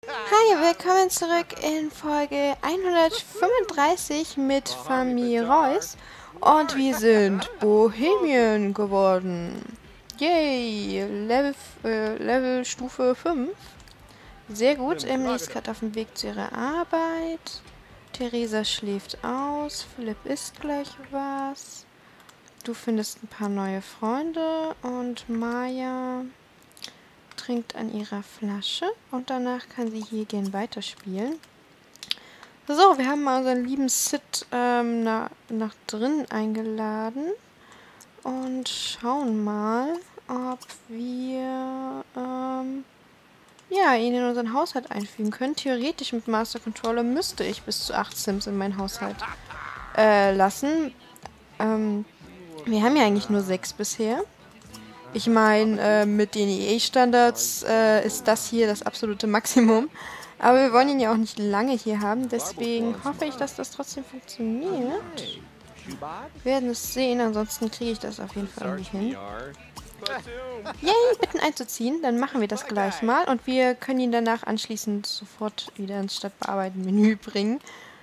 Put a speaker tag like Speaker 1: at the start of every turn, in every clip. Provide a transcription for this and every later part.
Speaker 1: Hi, willkommen zurück in Folge 135 mit Familie Royce und wir sind Bohemian geworden. Yay, Level Stufe 5. Sehr gut, Emily ist gerade auf dem Weg zu ihrer Arbeit. Theresa schläft aus, Philipp isst gleich was. Du findest ein paar neue Freunde und Maya trinkt an ihrer Flasche und danach kann sie hier gern weiterspielen. So, wir haben mal unseren lieben Sid nach drinnen eingeladen und schauen mal, ob wir ja, ihn in unseren Haushalt einfügen können. Theoretisch mit Master Controller müsste ich bis zu 8 Sims in meinen Haushalt lassen. Wir haben ja eigentlich nur 6 bisher. Ich meine, mit den EA-Standards ist das hier das absolute Maximum. Aber wir wollen ihn ja auch nicht lange hier haben, deswegen hoffe ich, dass das trotzdem funktioniert. Wir werden es sehen, ansonsten kriege ich das auf jeden Fall irgendwie hin. Yay, bitten einzuziehen, dann machen wir das gleich mal und wir können ihn danach anschließend sofort wieder ins Stadtbearbeiten-Menü bringen.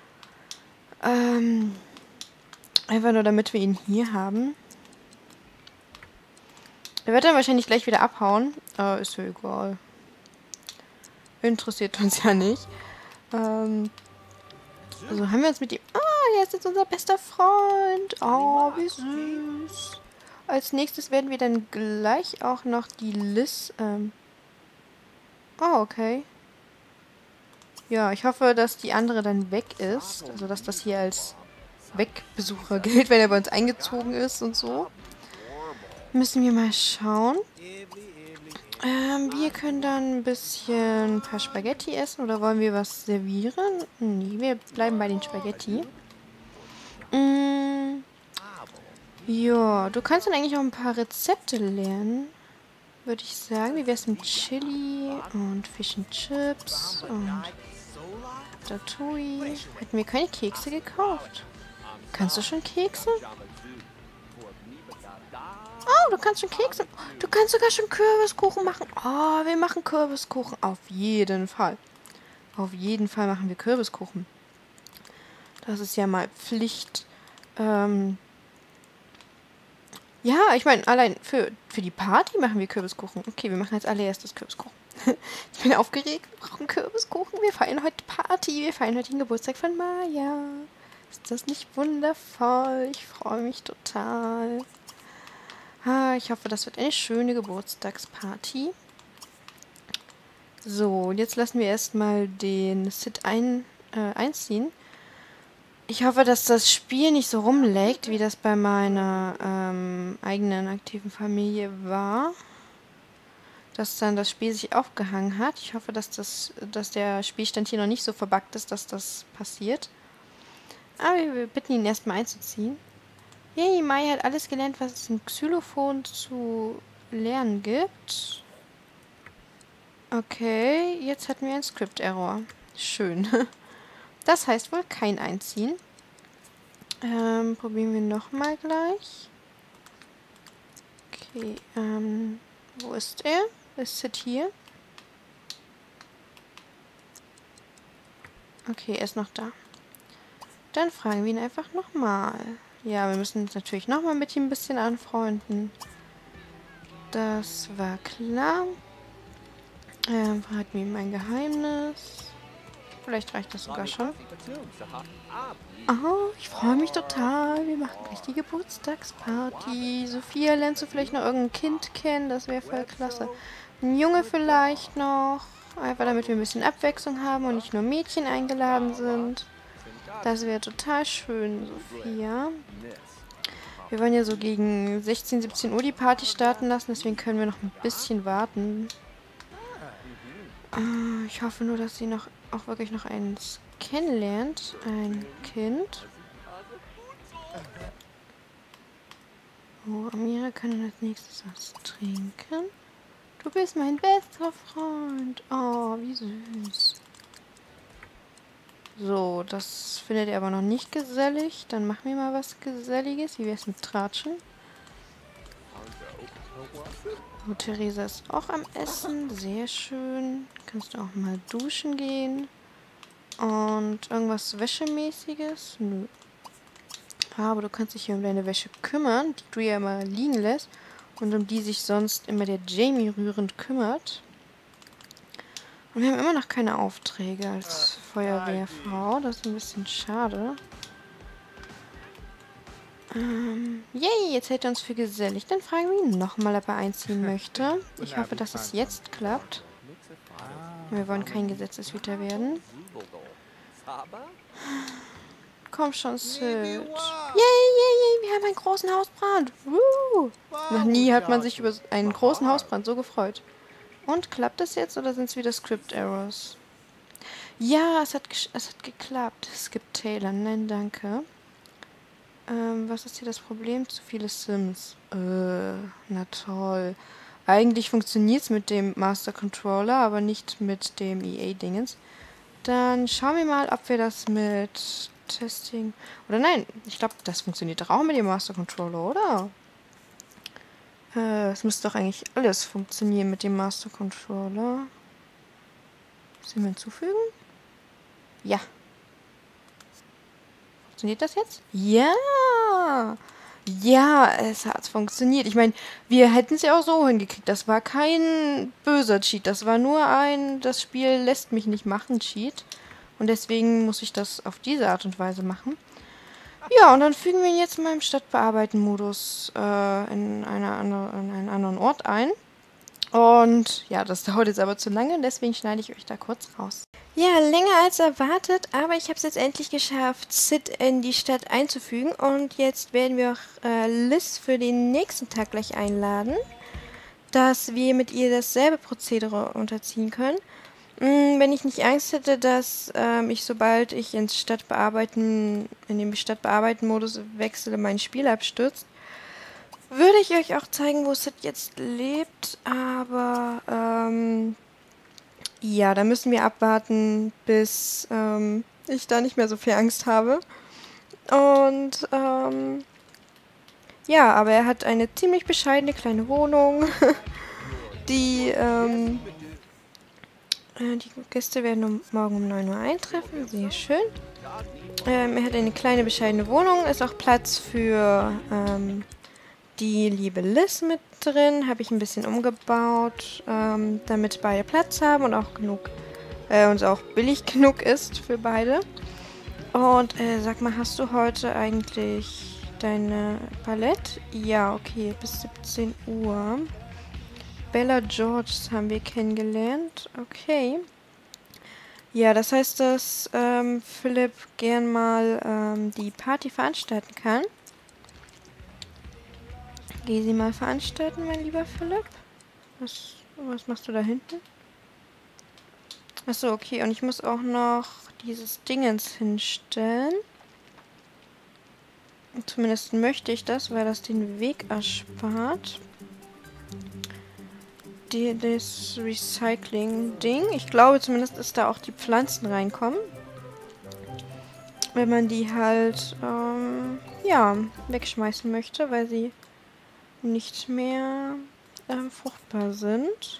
Speaker 1: Einfach nur, damit wir ihn hier haben. Er wird dann wahrscheinlich gleich wieder abhauen. Ist ja egal. Interessiert uns ja nicht. Also haben wir uns mit ihm... Ah, er ist jetzt unser bester Freund. Oh, wie süß. Als nächstes werden wir dann gleich auch noch die Liz... Oh, okay. Ja, ich hoffe, dass die andere dann weg ist. Also, dass das hier als Wegbesucher gilt, wenn er bei uns eingezogen ist und so. Müssen wir mal schauen. Wir können dann ein paar Spaghetti essen oder wollen wir was servieren? Nee, wir bleiben bei den Spaghetti. Ja, du kannst dann eigentlich auch ein paar Rezepte lernen, würde ich sagen. Wie wär's mit Chili und Fish and Chips und Ratatouille? Hätten wir keine Kekse gekauft? Kannst du schon Kekse? Oh, du kannst schon Kekse. Du kannst sogar schon Kürbiskuchen machen. Oh, wir machen Kürbiskuchen. Auf jeden Fall. Auf jeden Fall machen wir Kürbiskuchen. Das ist ja mal Pflicht. Ja, ich meine, allein für die Party machen wir Kürbiskuchen. Okay, wir machen als allererstes Kürbiskuchen. Ich bin aufgeregt. Wir brauchen Kürbiskuchen. Wir feiern heute Party. Wir feiern heute den Geburtstag von Maya. Ist das nicht wundervoll? Ich freue mich total. Ich hoffe, das wird eine schöne Geburtstagsparty. So, jetzt lassen wir erstmal den Sid einziehen. Ich hoffe, dass das Spiel nicht so rumlaggt, wie das bei meiner eigenen aktiven Familie war. Dass dann das Spiel sich aufgehangen hat. Ich hoffe, dass der Spielstand hier noch nicht so verbuggt ist, dass das passiert. Aber wir bitten ihn erstmal einzuziehen. Yay, Mai hat alles gelernt, was es im Xylophon zu lernen gibt. Okay, jetzt hatten wir einen Script-Error. Schön. Das heißt wohl kein Einziehen. Probieren wir nochmal gleich. Okay, wo ist er? Ist Sid hier? Okay, er ist noch da. Dann fragen wir ihn einfach nochmal. Ja, wir müssen uns natürlich nochmal mit ihm ein bisschen anfreunden. Das war klar. Verraten wir ihm ein Geheimnis. Vielleicht reicht das sogar schon. Oh, ich freue mich total. Wir machen gleich die Geburtstagsparty. Sophia, lernst du vielleicht noch irgendein Kind kennen? Das wäre voll klasse. Ein Junge vielleicht noch. Einfach damit wir ein bisschen Abwechslung haben und nicht nur Mädchen eingeladen sind. Das wäre total schön, Sophia. Wir wollen ja so gegen 16, 17 Uhr die Party starten lassen, deswegen können wir noch ein bisschen warten. Ich hoffe nur, dass sie auch wirklich noch eins kennenlernt. Ein Kind. Oh, Amira kann dann als nächstes was trinken. Du bist mein bester Freund. Oh, wie süß. So, das findet er aber noch nicht gesellig. Dann machen wir mal was Geselliges. Wie wär's mit Tratschen? Oh, Theresa ist auch am Essen. Sehr schön. Kannst du auch mal duschen gehen. Und irgendwas Wäschemäßiges? Nö. Aber du kannst dich hier um deine Wäsche kümmern, die du ja immer liegen lässt. Und um die sich sonst immer der Jamie rührend kümmert. Und wir haben immer noch keine Aufträge als Feuerwehrfrau. Das ist ein bisschen schade. Yay, jetzt hält er uns für gesellig. Dann fragen wir ihn nochmal, ob er einziehen möchte. Ich hoffe, dass es jetzt klappt. Wir wollen kein Gesetzeshüter werden. Komm schon, Sid. Yay, yay, yay, wir haben einen großen Hausbrand. Woo. Noch nie hat man sich über einen großen Hausbrand so gefreut. Und klappt das jetzt oder sind es wieder Script-Errors? Ja, es hat geklappt. Skip Taylor, nein, danke. Was ist hier das Problem? Zu viele Sims. Na toll. Eigentlich funktioniert es mit dem Master Controller, aber nicht mit dem EA-Dingens. Dann schauen wir mal, ob wir das mit Testing... Oder nein, ich glaube, das funktioniert doch auch mit dem Master Controller, oder? Es müsste doch eigentlich alles funktionieren mit dem Master Controller. Sim hinzufügen? Ja. Funktioniert das jetzt? Ja! Ja, es hat funktioniert. Ich meine, wir hätten es ja auch so hingekriegt. Das war kein böser Cheat. Das war nur ein, das Spiel lässt mich nicht machen, Cheat. Und deswegen muss ich das auf diese Art und Weise machen. Ja, und dann fügen wir ihn jetzt mal im Stadtbearbeiten-Modus in einen anderen Ort ein. Und ja, das dauert jetzt aber zu lange, deswegen schneide ich euch da kurz raus. Ja, länger als erwartet, aber ich habe es jetzt endlich geschafft, Sid in die Stadt einzufügen. Und jetzt werden wir auch Liz für den nächsten Tag gleich einladen, dass wir mit ihr dasselbe Prozedere unterziehen können. Wenn ich nicht Angst hätte, dass ich, sobald ich in den Stadtbearbeiten-Modus wechsle, mein Spiel abstürzt, würde ich euch auch zeigen, wo Sid jetzt lebt, aber ja, da müssen wir abwarten, bis ich da nicht mehr so viel Angst habe. Und ja, aber er hat eine ziemlich bescheidene kleine Wohnung. Die Gäste werden morgen um 9 Uhr eintreffen, sehr schön. Er hat eine kleine bescheidene Wohnung, ist auch Platz für die liebe Liz mit drin. Habe ich ein bisschen umgebaut, damit beide Platz haben und auch auch billig genug ist für beide. Und sag mal, hast du heute eigentlich deine Palette? Ja, okay, bis 17 Uhr. Bella Georges haben wir kennengelernt. Okay. Ja, das heißt, dass Philipp gern mal die Party veranstalten kann. Geh sie mal veranstalten, mein lieber Philipp. Was machst du da hinten? Achso, okay. Und ich muss auch noch dieses Dingens hinstellen. Zumindest möchte ich das, weil das den Weg erspart. Das Recycling-Ding. Ich glaube zumindest, dass da auch die Pflanzen reinkommen. Wenn man die halt, ja, wegschmeißen möchte, weil sie nicht mehr fruchtbar sind.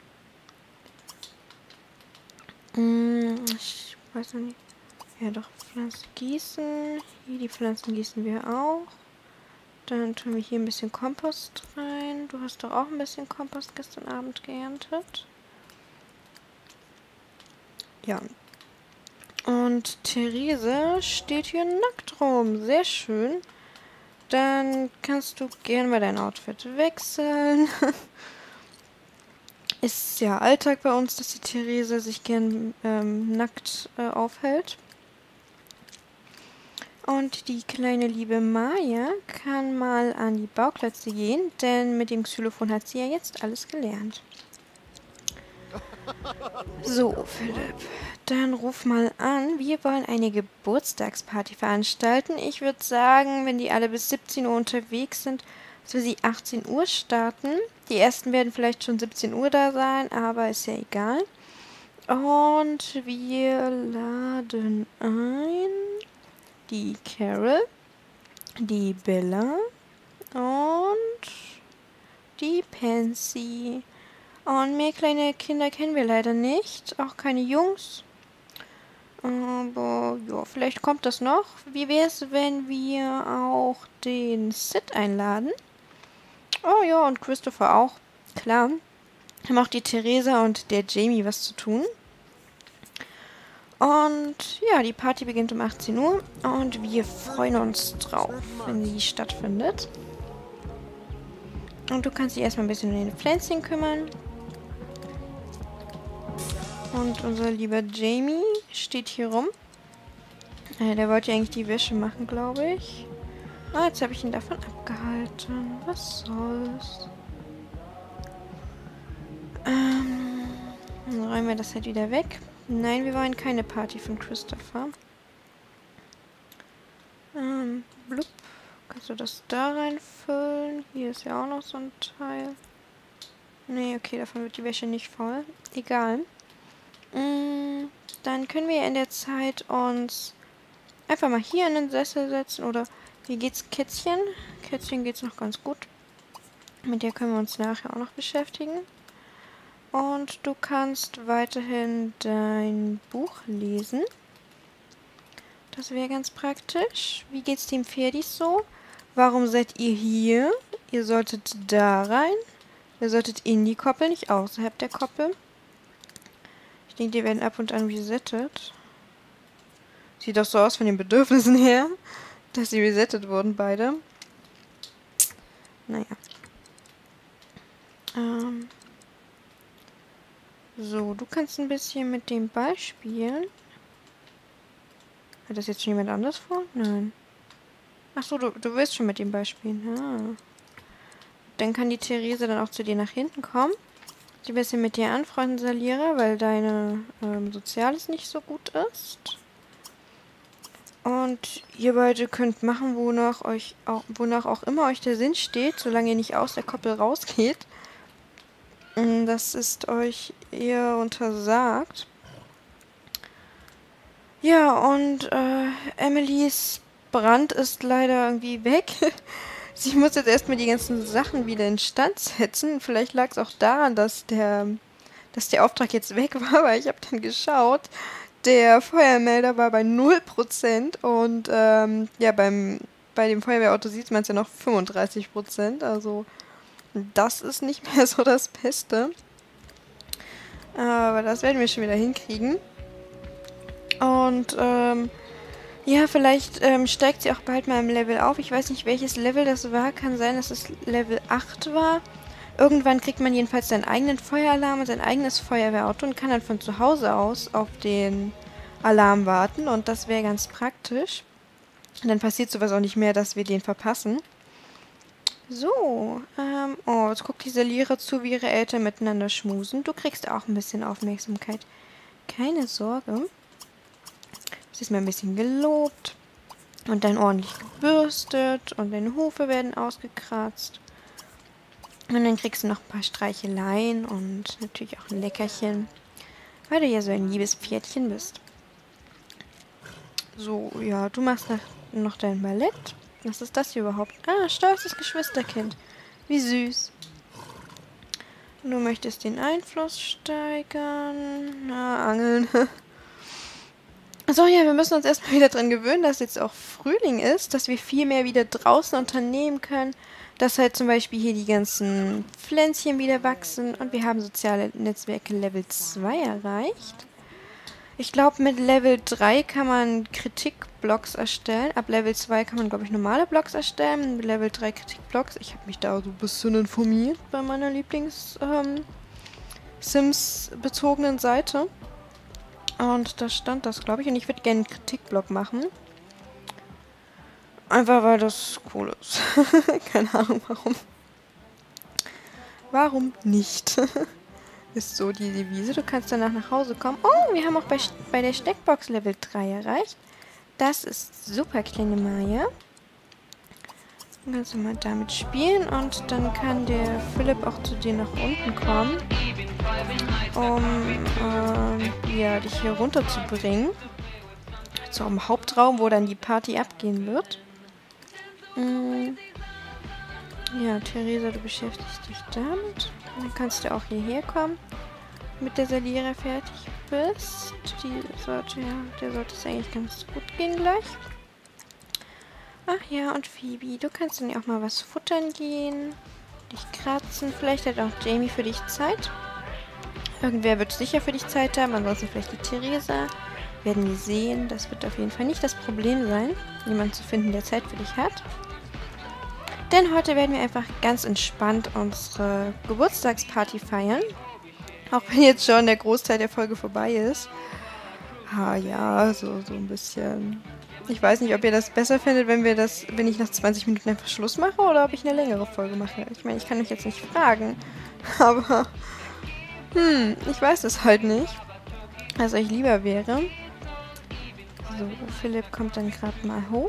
Speaker 1: Ich weiß noch nicht. Ja, doch, Pflanzen gießen. Hier, die Pflanzen gießen wir auch. Dann tun wir hier ein bisschen Kompost rein. Du hast doch auch ein bisschen Kompost gestern Abend geerntet. Ja. Und Therese steht hier nackt rum. Sehr schön. Dann kannst du gerne mal dein Outfit wechseln. Ist ja Alltag bei uns, dass die Therese sich gern nackt aufhält. Und die kleine liebe Maya kann mal an die Bauklötze gehen, denn mit dem Xylophon hat sie ja jetzt alles gelernt. So, Philipp, dann ruf mal an. Wir wollen eine Geburtstagsparty veranstalten. Ich würde sagen, wenn die alle bis 17 Uhr unterwegs sind, dass wir sie 18 Uhr starten. Die ersten werden vielleicht schon 17 Uhr da sein, aber ist ja egal. Und wir laden ein die Carol, die Bella und die Pansy. Und mehr kleine Kinder kennen wir leider nicht. Auch keine Jungs. Aber ja, vielleicht kommt das noch. Wie wäre es, wenn wir auch den Sid einladen? Oh ja, und Christopher auch. Klar. Haben auch die Theresa und der Jamie was zu tun. Und ja, die Party beginnt um 18 Uhr. Und wir freuen uns drauf, wenn sie stattfindet. Und du kannst dich erstmal ein bisschen um den Pflänzchen kümmern. Und unser lieber Jamie steht hier rum. Der wollte ja eigentlich die Wäsche machen, glaube ich. Ah, jetzt habe ich ihn davon abgehalten. Was soll's? Dann räumen wir das halt wieder weg. Nein, wir wollen keine Party von Christopher. Blub. Kannst du das da reinfüllen? Hier ist ja auch noch so ein Teil. Nee, okay, davon wird die Wäsche nicht voll. Egal. Dann können wir in der Zeit uns einfach mal hier in den Sessel setzen. Oder wie geht's Kätzchen? Kätzchen geht's noch ganz gut. Mit der können wir uns nachher auch noch beschäftigen. Und du kannst weiterhin dein Buch lesen. Das wäre ganz praktisch. Wie geht's dem Pferdis so? Warum seid ihr hier? Ihr solltet da rein. Ihr solltet in die Koppel, nicht außerhalb der Koppel. Ich denke, die werden ab und an resettet. Sieht doch so aus von den Bedürfnissen her, dass sie resettet wurden, beide. Naja. So, du kannst ein bisschen mit dem Ball spielen. Hat das jetzt schon jemand anders vor? Nein. Achso, du willst schon mit dem Ball spielen. Ah. Dann kann die Therese dann auch zu dir nach hinten kommen. Sie ein bisschen mit dir anfreunden, Salira, weil deine Soziales nicht so gut ist. Und ihr beide könnt machen, wonach auch immer euch der Sinn steht, solange ihr nicht aus der Koppel rausgeht. Das ist euch eher untersagt. Ja, und Emilys Brand ist leider irgendwie weg. Sie muss jetzt erstmal die ganzen Sachen wieder instand setzen. Vielleicht lag es auch daran, dass der Auftrag jetzt weg war, weil ich habe dann geschaut. Der Feuermelder war bei 0% und ja, bei dem Feuerwehrauto sieht man es ja noch 35%. Also das ist nicht mehr so das Beste. Aber das werden wir schon wieder hinkriegen. Und ja, vielleicht steigt sie auch bald mal im Level auf. Ich weiß nicht, welches Level das war. Kann sein, dass es Level 8 war. Irgendwann kriegt man jedenfalls seinen eigenen Feueralarm und sein eigenes Feuerwehrauto und kann dann von zu Hause aus auf den Alarm warten. Und das wäre ganz praktisch. Und dann passiert sowas auch nicht mehr, dass wir den verpassen. So, oh, jetzt guckt die Salira zu, wie ihre Eltern miteinander schmusen. Du kriegst auch ein bisschen Aufmerksamkeit. Keine Sorge. Sie ist mal ein bisschen gelobt und dann ordentlich gebürstet und deine Hufe werden ausgekratzt. Und dann kriegst du noch ein paar Streicheleien und natürlich auch ein Leckerchen, weil du ja so ein liebes Pferdchen bist. So, ja, du machst noch dein Ballett. Was ist das hier überhaupt? Ah, stolzes Geschwisterkind. Wie süß. Du möchtest den Einfluss steigern. Na, angeln. So, ja, wir müssen uns erstmal wieder dran gewöhnen, dass jetzt auch Frühling ist, dass wir viel mehr wieder draußen unternehmen können, dass halt zum Beispiel hier die ganzen Pflänzchen wieder wachsen und wir haben soziale Netzwerke Level 2 erreicht. Ich glaube, mit Level 3 kann man Kritikblocks erstellen. Ab Level 2 kann man, glaube ich, normale Blocks erstellen. Mit Level 3 Kritikblocks. Ich habe mich da so ein bisschen informiert bei meiner Lieblings-Sims-bezogenen Seite. Und da stand das, glaube ich. Und ich würde gerne einen Kritikblock machen. Einfach, weil das cool ist. Keine Ahnung, warum. Warum nicht? Ist so die Devise. Du kannst danach nach Hause kommen. Oh, wir haben auch bei der Steckbox Level 3 erreicht. Das ist super, kleine Maya. Dann kannst du mal damit spielen und dann kann der Philipp auch zu dir nach unten kommen, um ja, dich hier runter zu bringen. Zum Hauptraum, wo dann die Party abgehen wird. Ja, Theresa, du beschäftigst dich damit. Dann kannst du auch hierher kommen, mit der Salira fertig bist. Der sollte es eigentlich ganz gut gehen gleich. Ach ja, und Phoebe, du kannst dann ja auch mal was futtern gehen. Dich kratzen. Vielleicht hat auch Jamie für dich Zeit. Irgendwer wird sicher für dich Zeit haben, ansonsten vielleicht die Theresa. Werden wir sehen. Das wird auf jeden Fall nicht das Problem sein, jemanden zu finden, der Zeit für dich hat. Denn heute werden wir einfach ganz entspannt unsere Geburtstagsparty feiern. Auch wenn jetzt schon der Großteil der Folge vorbei ist. Ah ja, so ein bisschen. Ich weiß nicht, ob ihr das besser findet, wenn ich nach 20 Minuten einfach Schluss mache oder ob ich eine längere Folge mache. Ich meine, ich kann euch jetzt nicht fragen. Aber, ich weiß es halt nicht. Was euch lieber wäre. So, Philipp kommt dann gerade mal hoch.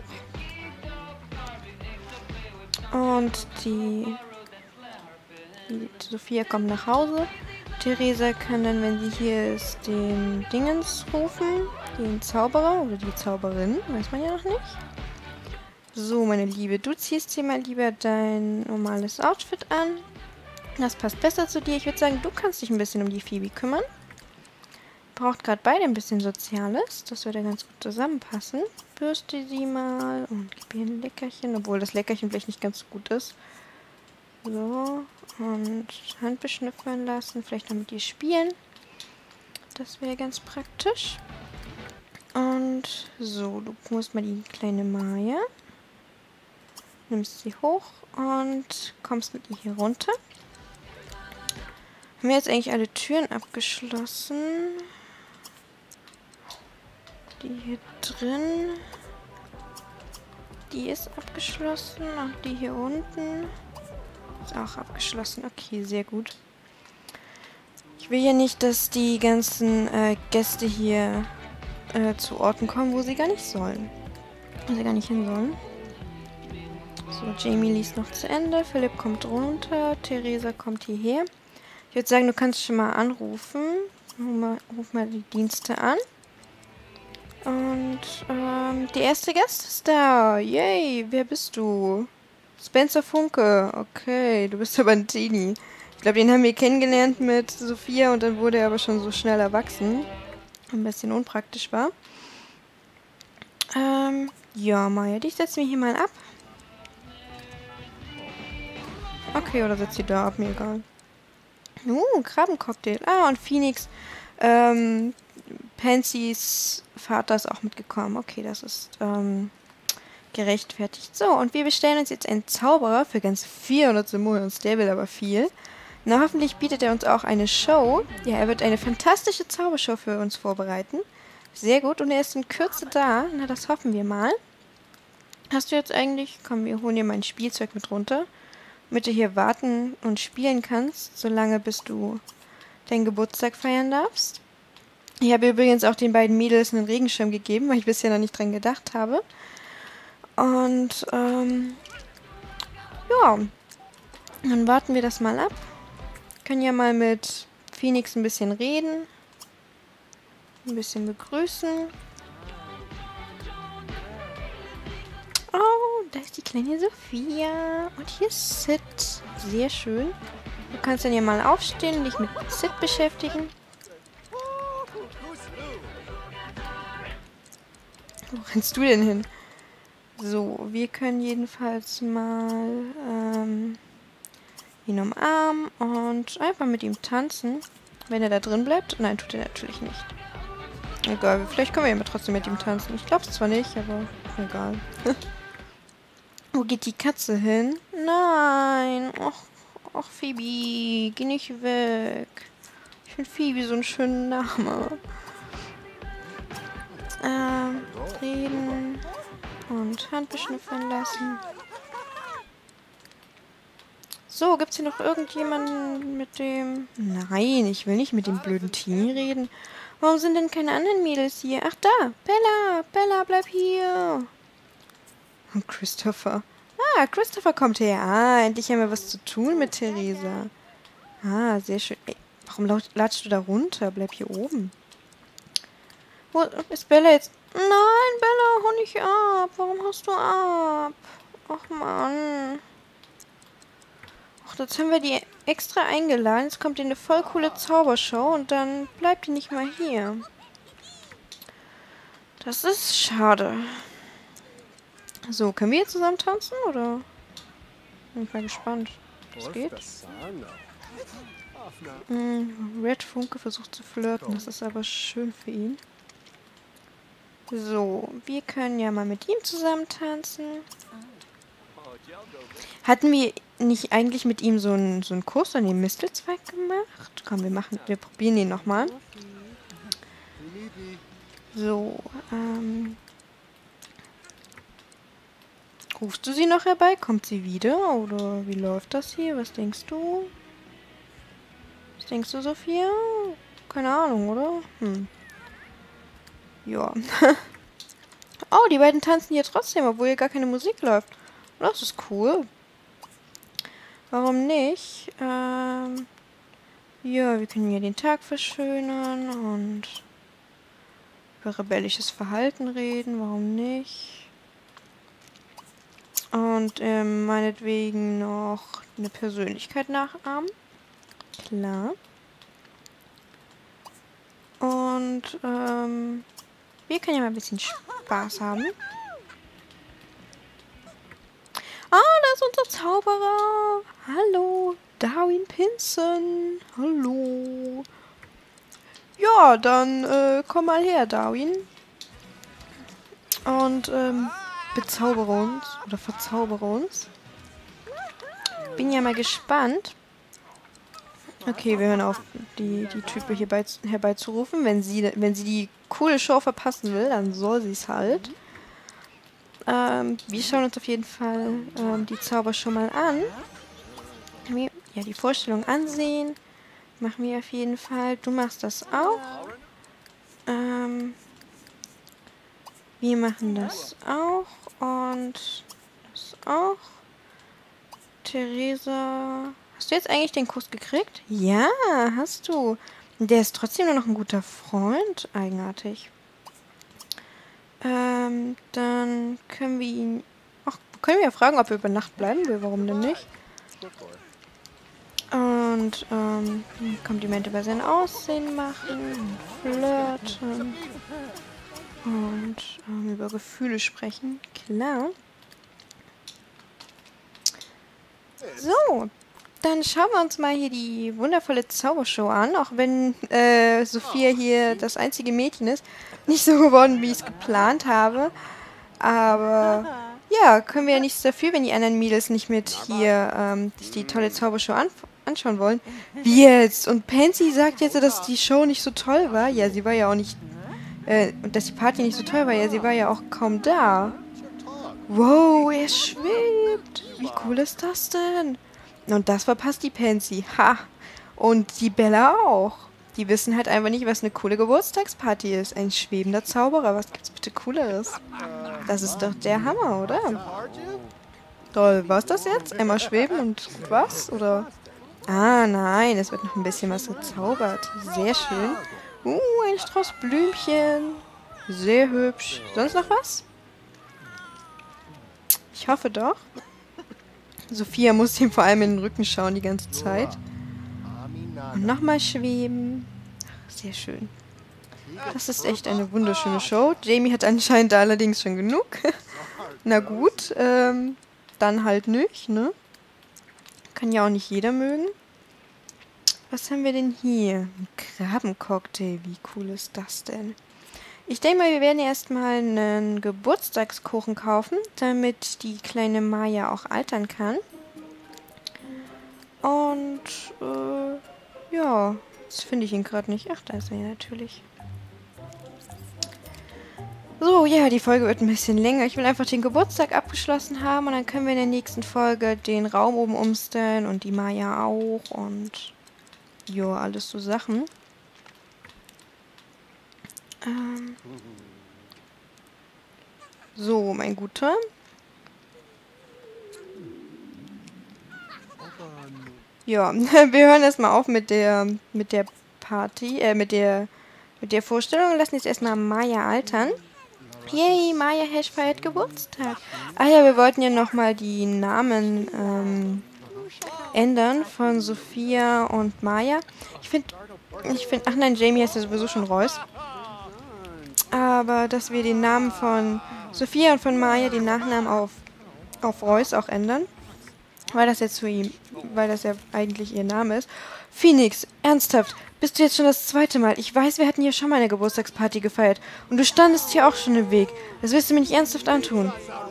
Speaker 1: Und die Sophia kommt nach Hause. Theresa kann dann, wenn sie hier ist, den Dingens rufen. Den Zauberer oder die Zauberin. Weiß man ja noch nicht. So, meine Liebe, du ziehst hier mal lieber dein normales Outfit an. Das passt besser zu dir. Ich würde sagen, du kannst dich ein bisschen um die Phoebe kümmern. Braucht gerade beide ein bisschen Soziales. Das würde ganz gut zusammenpassen. Bürste sie mal und gib ihr ein Leckerchen. Obwohl das Leckerchen vielleicht nicht ganz so gut ist. So, und Hand beschnüffeln lassen. Vielleicht noch mit ihr spielen. Das wäre ganz praktisch. Und so, du musst mal die kleine Maya. Nimmst sie hoch und kommst mit ihr hier runter. Haben wir jetzt eigentlich alle Türen abgeschlossen? Die hier drin. Die ist abgeschlossen. Auch die hier unten. Ist auch abgeschlossen. Okay, sehr gut. Ich will ja nicht, dass die ganzen Gäste hier zu Orten kommen, wo sie gar nicht sollen. Wo sie gar nicht hin sollen. So, Jamie liest noch zu Ende. Philipp kommt runter. Theresa kommt hierher. Ich würde sagen, du kannst schon mal anrufen. Ruf mal die Dienste an. Und der erste Gast ist da. Yay, wer bist du? Spencer Funke. Okay, du bist aber ein Teenie. Ich glaube, den haben wir kennengelernt mit Sophia und dann wurde er aber schon so schnell erwachsen. Ein bisschen unpraktisch war. Ja, Maya, dich setzen wir hier mal ab. Okay, oder setzt sie da ab? Mir egal. Krabbencocktail. Ah, und Phoenix. Pansys Vater ist auch mitgekommen. Okay, das ist gerechtfertigt. So, und wir bestellen uns jetzt einen Zauberer für ganz 400 Simoleons. Der will aber viel. Na, hoffentlich bietet er uns auch eine Show. Ja, er wird eine fantastische Zaubershow für uns vorbereiten. Sehr gut, und er ist in Kürze da. Na, das hoffen wir mal. Hast du jetzt eigentlich... Komm, wir holen dir mein Spielzeug mit runter. Damit du hier warten und spielen kannst, solange bis du deinen Geburtstag feiern darfst. Ich habe übrigens auch den beiden Mädels einen Regenschirm gegeben, weil ich bisher noch nicht dran gedacht habe. Und, ja. Dann warten wir das mal ab. Können ja mal mit Phoenix ein bisschen reden. Ein bisschen begrüßen. Oh, da ist die kleine Sophia. Und hier ist Sid. Sehr schön. Du kannst dann ja mal aufstehen und dich mit Sid beschäftigen. Wo rennst du denn hin? So, wir können jedenfalls mal ihn umarmen und einfach mit ihm tanzen. Wenn er da drin bleibt. Nein, tut er natürlich nicht. Egal, vielleicht können wir aber trotzdem mit ihm tanzen. Ich glaube es zwar nicht, aber egal. Wo geht die Katze hin? Nein. Och, Phoebe, geh nicht weg. Ich finde Phoebe so einen schönen Namen. Reden und Hand beschnüffeln lassen. So, gibt's hier noch irgendjemanden mit dem... Nein, ich will nicht mit dem blöden Teenie reden. Warum sind denn keine anderen Mädels hier? Ach da, Bella, bleib hier. Und Christopher. Ah, Christopher kommt her. Ah, endlich haben wir was zu tun mit Theresa. Ah, sehr schön. Ey, warum latschst du da runter? Bleib hier oben. Wo ist Bella jetzt? Nein, Bella, hau nicht ab. Warum haust du ab? Ach, Mann. doch. Jetzt haben wir die extra eingeladen. Jetzt kommt hier eine voll coole Zaubershow und dann bleibt die nicht mal hier. Das ist schade. So, können wir jetzt zusammen tanzen, oder? Bin ich mal gespannt. Das geht. Red Funke versucht zu flirten. Das ist aber schön für ihn. So, wir können ja mal mit ihm zusammen tanzen. Hatten wir nicht eigentlich mit ihm so einen Kurs an den Mistelzweig gemacht? Komm, wir probieren ihn nochmal. So, rufst du sie noch herbei? Kommt sie wieder? Oder wie läuft das hier? Was denkst du? Was denkst du, Sophia? Keine Ahnung, oder? Ja. Oh, die beiden tanzen hier trotzdem, obwohl hier gar keine Musik läuft. Das ist cool. Warum nicht? Ja, wir können hier den Tag verschönern und über rebellisches Verhalten reden. Warum nicht? Und meinetwegen noch eine Persönlichkeit nachahmen. Klar. Und wir können ja mal ein bisschen Spaß haben. Ah, da ist unser Zauberer. Hallo, Darwin Pinson. Hallo. Ja, dann komm mal her, Darwin. Und bezaubere uns oder verzaubere uns. Bin ja mal gespannt. Okay, wir hören auf, die Type herbeizurufen. Wenn sie die coole Show verpassen will, dann soll sie es halt. Wir schauen uns auf jeden Fall die Zaubershow mal an. Ja, die Vorstellung ansehen. Machen wir auf jeden Fall. Du machst das auch. Wir machen das auch. Und das auch. Theresa. Hast du jetzt eigentlich den Kuss gekriegt? Ja, hast du. Der ist trotzdem nur noch ein guter Freund. Eigenartig. Dann können wir ihn... Ach, können wir ja fragen, ob er über Nacht bleiben will. Warum denn nicht? Und, Komplimente über sein Aussehen machen. Flirten. Und, über Gefühle sprechen. Klar. So. Dann schauen wir uns mal hier die wundervolle Zaubershow an. Auch wenn Sophia hier das einzige Mädchen ist. Nicht so geworden, wie ich es geplant habe. Aber ja, können wir ja nichts dafür, wenn die anderen Mädels nicht mit hier sich die tolle Zaubershow anschauen wollen. Wie jetzt? Und Pansy sagt jetzt, dass die Show nicht so toll war. Ja, sie war ja auch nicht... und dass die Party nicht so toll war. Ja, sie war ja auch kaum da. Wow, er schwebt. Wie cool ist das denn? Und das verpasst die Pansy. Ha! Und die Bella auch. Die wissen halt einfach nicht, was eine coole Geburtstagsparty ist. Ein schwebender Zauberer. Was gibt's bitte Cooleres? Das ist doch der Hammer, oder? Toll, war's das jetzt? Einmal schweben und was? Oder? Ah, nein, es wird noch ein bisschen was gezaubert. Sehr schön. Ein Strauß Blümchen. Sehr hübsch. Sonst noch was? Ich hoffe doch. Sophia muss ihm vor allem in den Rücken schauen die ganze Zeit. Und nochmal schweben. Ach, sehr schön. Das ist echt eine wunderschöne Show. Jamie hat anscheinend allerdings schon genug. Na gut, dann halt nicht, ne? Kann ja auch nicht jeder mögen. Was haben wir denn hier? Ein Krabbencocktail. Wie cool ist das denn? Ich denke mal, wir werden erstmal einen Geburtstagskuchen kaufen, damit die kleine Maya auch altern kann. Und, ja, jetzt finde ich ihn gerade nicht. Ach, da ist er ja natürlich. So, ja, die Folge wird ein bisschen länger. Ich will einfach den Geburtstag abgeschlossen haben und dann können wir in der nächsten Folge den Raum oben umstellen und die Maya auch und, ja, alles so Sachen. So, mein Guter. Ja, wir hören erstmal auf mit der Party, mit der Vorstellung und lassen jetzt erstmal Maya altern. Yay, Maya Hash feiert Geburtstag. Ah ja, wir wollten ja nochmal die Namen ändern von Sophia und Maya. Ach nein, Jamie heißt ja sowieso schon Royce. Aber dass wir den Namen von Sophia und von Maya, den Nachnamen auf Royce auch ändern. Weil das ja eigentlich ihr Name ist. Phoenix, ernsthaft, bist du jetzt schon das zweite Mal? Ich weiß, wir hatten hier schon mal eine Geburtstagsparty gefeiert. Und du standest hier auch schon im Weg. Das willst du mir nicht ernsthaft antun.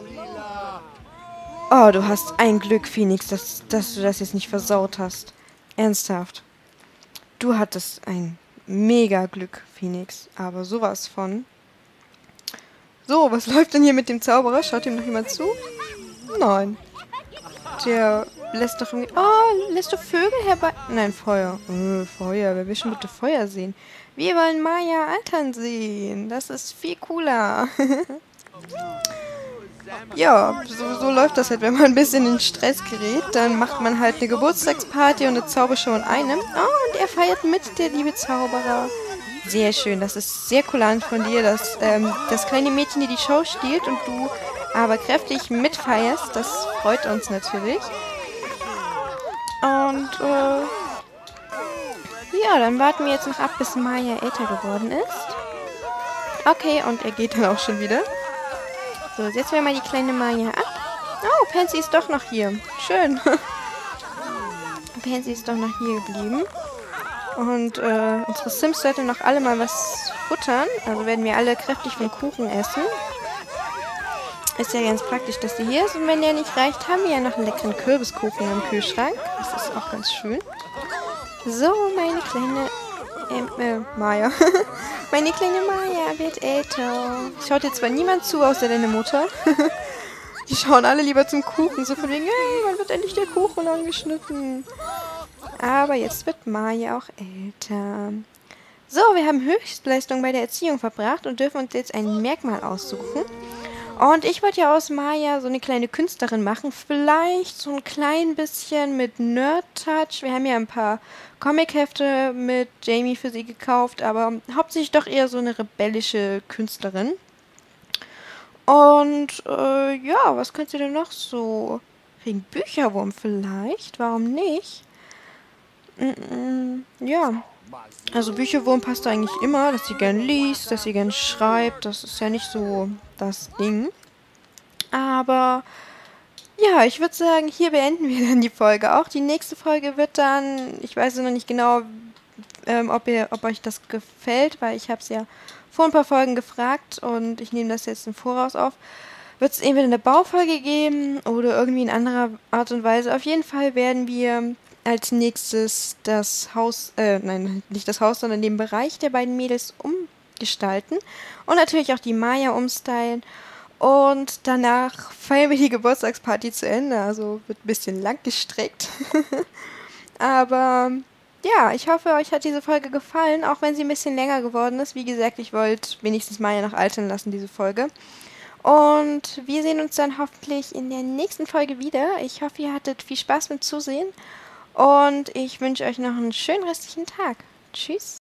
Speaker 1: Oh, du hast ein Glück, Phoenix, dass du das jetzt nicht versaut hast. Ernsthaft. Du hattest ein mega Glück, Phoenix. Aber sowas von. So, was läuft denn hier mit dem Zauberer? Schaut ihm noch jemand zu? Nein. Der lässt doch irgendwie... Oh, lässt du Vögel herbei... Nein, Feuer. Feuer. Wer will schon bitte Feuer sehen? Wir wollen Maya altern sehen. Das ist viel cooler. Ja, so läuft das halt, wenn man ein bisschen in Stress gerät. Dann macht man halt eine Geburtstagsparty und eine Zaubershow in einem. Oh, und er feiert mit, der liebe Zauberer. Sehr schön. Das ist sehr kulant von dir, dass das kleine Mädchen dir die Show stiehlt und du aber kräftig mitfeierst. Das freut uns natürlich. Und, ja, dann warten wir jetzt noch ab, bis Maya älter geworden ist. Okay, und er geht dann auch schon wieder. So, setzen wir mal die kleine Maya ab. Oh, Pansy ist doch noch hier. Schön. Pansy ist doch noch hier geblieben. Und unsere Sims sollten noch alle mal was futtern. Also werden wir alle kräftig vom Kuchen essen. Ist ja ganz praktisch, dass die hier ist. Und wenn der nicht reicht, haben wir ja noch einen leckeren Kürbiskuchen im Kühlschrank. Das ist auch ganz schön. So, meine kleine Maya. Meine kleine Maya wird älter. Schaut jetzt zwar niemand zu, außer deine Mutter. Die schauen alle lieber zum Kuchen. So von wegen, hey, wann wird endlich der Kuchen angeschnitten? Aber jetzt wird Maya auch älter. So, wir haben Höchstleistung bei der Erziehung verbracht und dürfen uns jetzt ein Merkmal aussuchen. Und ich wollte ja aus Maya so eine kleine Künstlerin machen. Vielleicht so ein klein bisschen mit Nerd-Touch. Wir haben ja ein paar Comic-Hefte mit Jamie für sie gekauft, aber hauptsächlich doch eher so eine rebellische Künstlerin. Und, ja, was könnt ihr denn noch so? Wegen Bücherwurm vielleicht? Warum nicht? Ja. Also Bücherwurm passt eigentlich immer, dass sie gern liest, dass sie gern schreibt. Das ist ja nicht so das Ding. Aber ja, ich würde sagen, hier beenden wir dann die Folge auch. Die nächste Folge wird dann, ich weiß noch nicht genau, ob euch das gefällt, weil ich habe es ja vor ein paar Folgen gefragt und ich nehme das jetzt im Voraus auf. Wird es entweder eine Baufolge geben oder irgendwie in anderer Art und Weise. Auf jeden Fall werden wir als nächstes das Haus, nein, nicht das Haus, sondern den Bereich der beiden Mädels umgestalten und natürlich auch die Maya umstylen. Und danach feiern wir die Geburtstagsparty zu Ende, also wird ein bisschen lang gestreckt. Aber ja, ich hoffe, euch hat diese Folge gefallen, auch wenn sie ein bisschen länger geworden ist. Wie gesagt, ich wollte wenigstens Maya noch altern lassen, diese Folge. Und wir sehen uns dann hoffentlich in der nächsten Folge wieder. Ich hoffe, ihr hattet viel Spaß beim Zusehen. Und ich wünsche euch noch einen schönen restlichen Tag. Tschüss.